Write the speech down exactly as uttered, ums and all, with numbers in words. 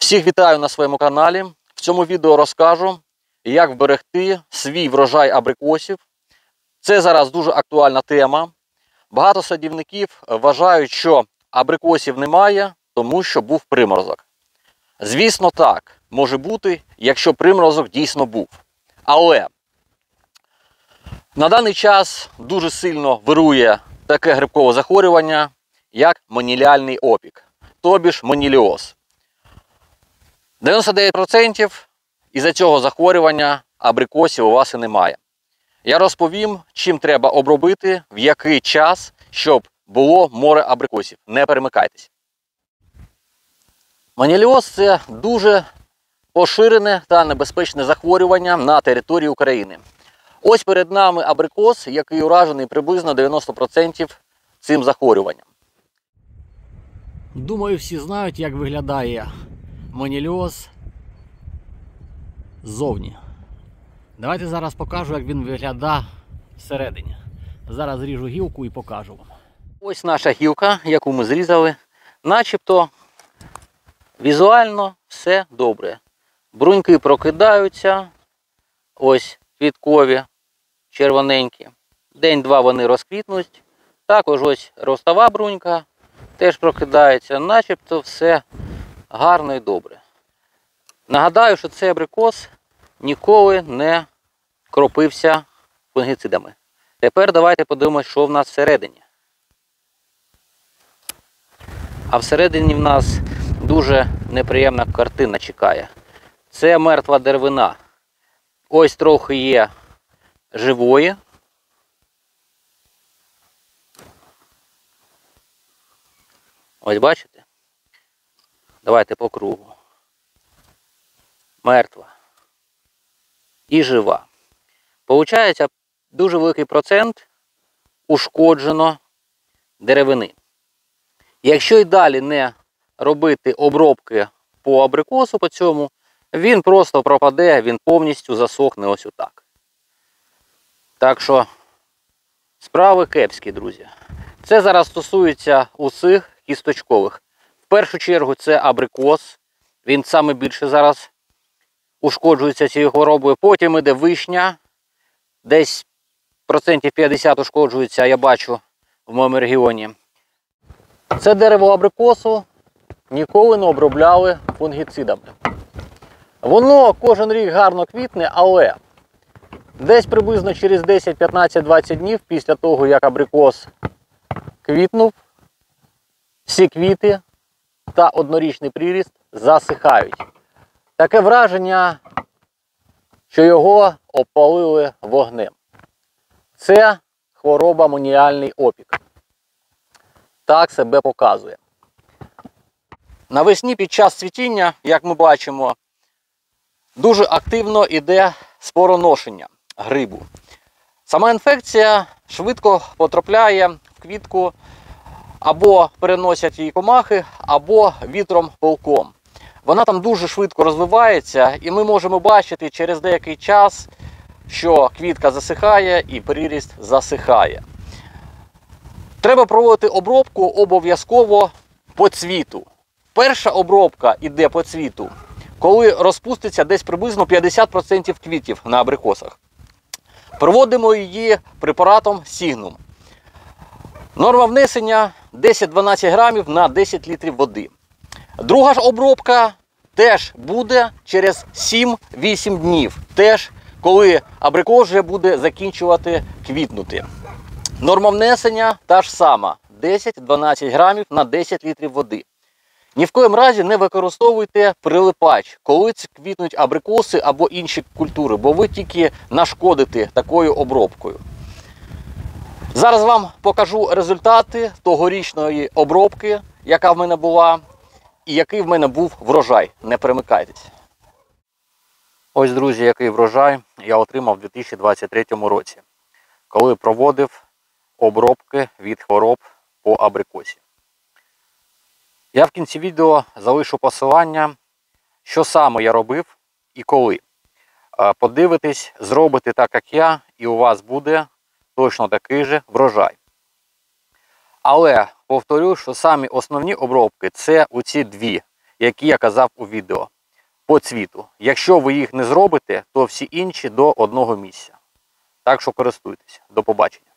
Всіх вітаю на своєму каналі. В цьому відео розкажу, як вберегти свій врожай абрикосів. Це зараз дуже актуальна тема. Багато садівників вважають, що абрикосів немає, тому що був приморозок. Звісно, так може бути, якщо приморозок дійсно був. Але на даний час дуже сильно вирує таке грибкове захворювання, як моніліальний опік, тобі ж моніліоз. дев'яносто дев'ять відсотків із-за цього захворювання абрикосів у вас і немає. Я розповім, чим треба обробити, в який час, щоб було море абрикосів. Не перемикайтесь. Моніліоз – це дуже поширене та небезпечне захворювання на території України. Ось перед нами абрикос, який уражений приблизно дев'яносто відсотків цим захворюванням. Думаю, всі знають, як виглядає моніліоз ззовні. Давайте зараз покажу, як він виглядає всередині. Зараз ріжу гілку і покажу вам. Ось наша гілка, яку ми зрізали. Начебто візуально все добре. Бруньки прокидаються, ось квіткові, червоненькі. День-два вони розквітнуть. Також ось ростова брунька теж прокидається. Начебто все гарно і добре. Нагадаю, що цей абрикос ніколи не кропився фунгіцидами. Тепер давайте подивимось, що в нас всередині. А всередині в нас дуже неприємна картина чекає. Це мертва деревина. Ось трохи є живої. Ось бачите? Давайте по кругу. Мертва. І жива. Получається, дуже великий процент ушкоджено деревини. Якщо і далі не робити обробки по абрикосу по цьому, він просто пропаде, він повністю засохне ось отак. Так що справи кепські, друзі. Це зараз стосується усіх кісточкових. В першу чергу це абрикос. Він саме більше зараз ушкоджується цією хворобою. Потім іде вишня. Десь процентів п'ятдесят ушкоджується, я бачу, в моєму регіоні. Це дерево абрикосу ніколи не обробляли фунгіцидами. Воно кожен рік гарно квітне, але десь приблизно через десять, п'ятнадцять, двадцять днів після того, як абрикос квітнув, всі квіти та однорічний приріст засихають. Таке враження, що його опалили вогнем. Це хвороба моніліальний опік. Так себе показує. Навесні під час цвітіння, як ми бачимо, дуже активно йде спороношення грибу. Сама інфекція швидко потрапляє в квітку, або переносять її комахи, або вітром пилком. Вона там дуже швидко розвивається, і ми можемо бачити через деякий час, що квітка засихає і приріст засихає. Треба проводити обробку обов'язково по цвіту. Перша обробка йде по цвіту, коли розпуститься десь приблизно п'ятдесят відсотків квітів на абрикосах. Проводимо її препаратом Сігнум. Норма внесення десять-дванадцять грамів на десять літрів води. Друга ж обробка теж буде через сім-вісім днів. Теж, коли абрикос вже буде закінчувати квітнути. Норма внесення та ж сама. десять-дванадцять грамів на десять літрів води. Ні в коєму разі не використовуйте прилипач, коли квітнуть абрикоси або інші культури, бо ви тільки нашкодите такою обробкою. Зараз вам покажу результати тогорічної обробки, яка в мене була, і який в мене був врожай. Не перемикайтесь. Ось, друзі, який врожай я отримав у дві тисячі двадцять третьому році, коли проводив обробки від хвороб по абрикосі. Я в кінці відео залишу посилання, що саме я робив і коли. Подивитесь, зробите так, як я, і у вас буде точно такий же врожай. Але повторю, що самі основні обробки – це оці дві, які я казав у відео по цвіту. Якщо ви їх не зробите, то всі інші до одного місця. Так що користуйтесь. До побачення.